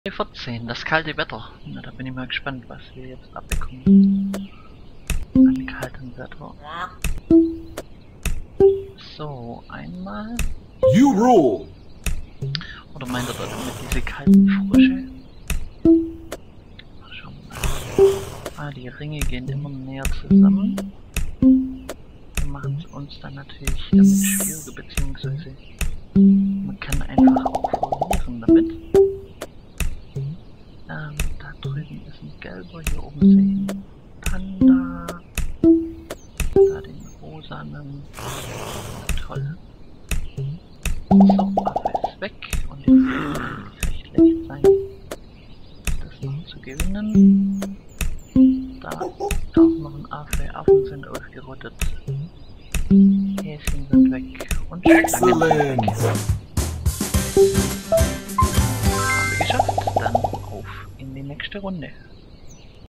14, das kalte Wetter. Na, da bin ich mal gespannt, was wir jetzt abbekommen. An kaltem Wetter. So, einmal. You rule! Oder meint er dort mit diese kalten Frösche? Schauen wir mal. Ah, die Ringe gehen immer näher zusammen. Wir machen es uns dann natürlich damit schwieriger, beziehungsweise man kann einfach auch verlieren damit. Da drüben ist ein gelber, hier oben sehe ich Panda. Da den rosanen. Toll. So, Affe ist weg und jetzt wird es recht leicht sein, das noch zu gewinnen. Da ist auch noch ein Affe. Affen sind ausgerottet. Häschen sind weg und Schlangen sind weg. Haben wir geschafft, dann auf in die nächste Runde.